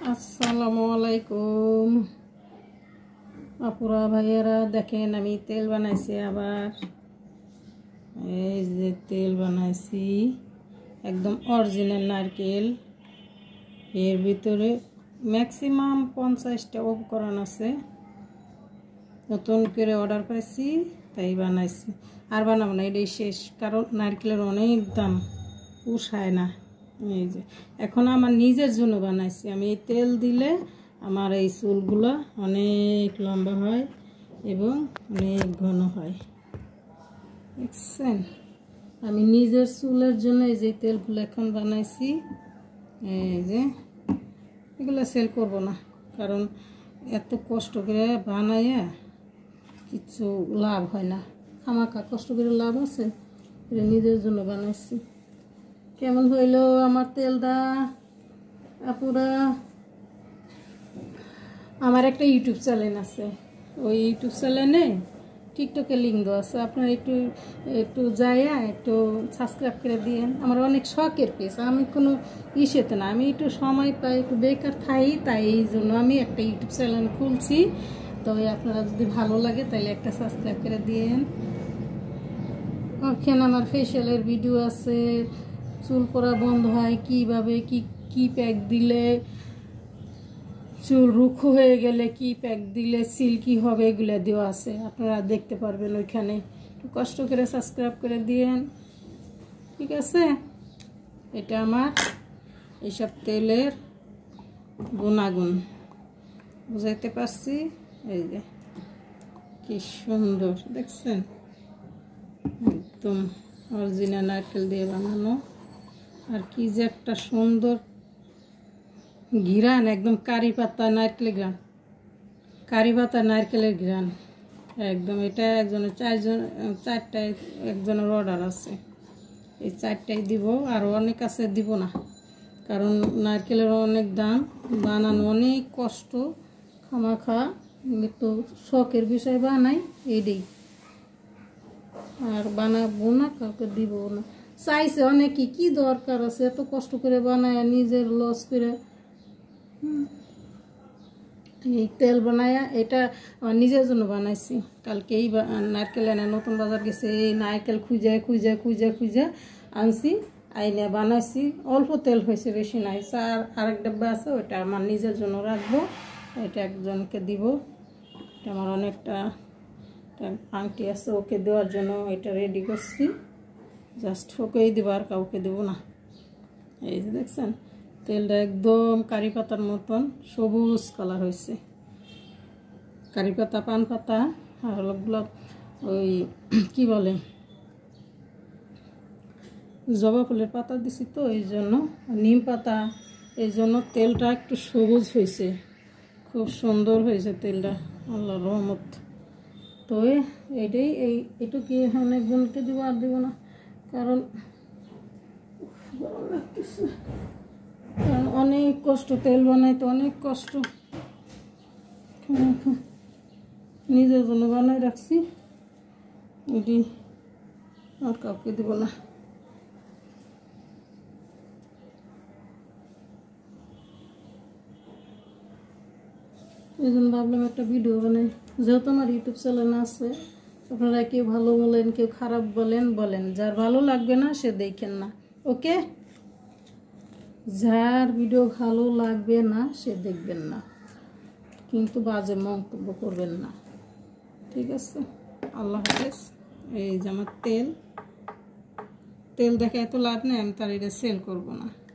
আসসালামু আলাইকুম আপুরা ভাইয়েরা, দেখেন আমি তেল বানাইছি। আবার এই যে তেল বানাইছি একদম অরিজিনাল নারকেল। এর ভিতরে ম্যাক্সিমাম 50টা উপকরণ আছে। নতুন করে অর্ডার পাইছি তাই বানাইছি। আর বানাবো না, এটাই শেষ, কারণ নারকেলের অনেক দাম, পোষায় না। এই যে এখন আমার নিজের জন্য বানাইছি। আমি এই তেল দিলে আমার এই চুলগুলো অনেক লম্বা হয় এবং অনেক ঘন হয়। দেখছেন, আমি নিজের চুলের জন্য এই যে তেলগুলো এখন বানাইছি। এই যে এগুলো সেল করব না, কারণ এত কষ্ট করে বানাইয়া কিছু লাভ হয় না। খামাখা কষ্ট করে লাভ আছে, এটা নিজের জন্য বানাইছি। কেমন হইলো আমার তেলটা আপুরা? আমার একটা ইউটিউব চ্যানেল আছে, ওই ইউটিউব চ্যানেলে টিকটকে লিঙ্ক দেওয়া আছে। আপনারা একটু যাইয়া একটু সাবস্ক্রাইব করে দিয়েন। আমার অনেক শখের পেজ, আমি কোনো ইসেতে না, আমি একটু সময় পাই, একটু বেকার থাই, তাই এই জন্য আমি একটা ইউটিউব চ্যানেল খুলছি। তো আপনারা যদি ভালো লাগে তাহলে একটা সাবস্ক্রাইব করে দিয়েন। ওখানে আমার ফেশিয়ালের ভিডিও আছে, চুল পড়া বন্ধ হয় কিভাবে, কি প্যাক দিলে, চুল রুক্ষ হয়ে গেলে কি প্যাক দিলে সিল্কি হবে, এগুলো দেওয়া আছে, আপনারা দেখতে পারবেন ওইখানে। একটু কষ্ট করে সাবস্ক্রাইব করে দিয়েন, ঠিক আছে? এটা আমার এইসব তেলের গুণাগুণ বুঝাইতে পারছি। এই যে কি সুন্দর, দেখছেন, একদম অরিজিনাল নারকেল দিয়ে বানানো। আর কি যে একটা সুন্দর ঘিরান, একদম কারি পাতা নারকেলের ঘ্রাণ, কারি পাতা নারকেলের ঘ্রাণ একদম। এটা একজনের চারটায় একজনের অর্ডার আছে, এই 4টাই দিব। আরও অনেক আছে, দিব না, কারণ নারকেলের অনেক দাম, বানানো অনেক কষ্ট, খামাখা একটু শখের বিষয় বানাই এইটাই। আর বানাবো না, কাউকে দিব না। চাইছে অনেকে, কি দরকার আছে এত কষ্ট করে বানায়, নিজের লস করে এই তেল বানায়া। এটা আমার নিজের জন্য বানাইছি। কালকে এই নারকেল এনে নতুন বাজার গেছে, এই নারকেল খুঁজে খুঁজে খুঁজে খুঁজে আনছি, আইনে বানাইছি। অল্প তেল হয়েছে, বেশি নাই। আরেক ডাব্বা আছে, ওইটা আমার নিজের জন্য রাখবো, এটা একজনকে দিব। এটা আমার অনেকটা আংটি আছে, ওকে দেওয়ার জন্য এটা রেডি করছি। জাস্ট ওকেই দেবো, আর কাউকে দেবো না। এই যে দেখছেন, তেলটা একদম কারি পাতার মতন সবুজ কালার হয়েছে। কারি পাতা, পান পাতা, আর ওগুলো ওই কি বলে, জবা ফুলের পাতা দিছি তো এই জন্য, নিম পাতা, এই জন্য তেলটা একটু সবুজ হয়েছে, খুব সুন্দর হয়েছে তেলটা, আল্লাহর রহমত। তো এইটাই, এইটু কি অনেকজনকে দিব, আর দিব না, কারণ গরম লাগতেছে। কারণ অনেক কষ্ট, তেল বানাইতে অনেক কষ্ট, নিজের জন্য বানাই রাখছি, এটি আর কাউকে দিব না। এই জন্য ভাবলাম একটা ভিডিও বানাই। যেহেতু আমার ইউটিউব চ্যানেল আছে, আপনারা কেউ ভালো বলেন, কেউ খারাপ বলেন, যার ভালো লাগবে না সে দেখেন না, ওকে? যার ভিডিও ভালো লাগবে না সে দেখবেন না, কিন্তু বাজে মন্তব্য করবেন না, ঠিক আছে? আল্লাহ হাফেজ। এই যে আমার তেল দেখে এত লাভ নেই, আমি তার এটা সেল করবো না।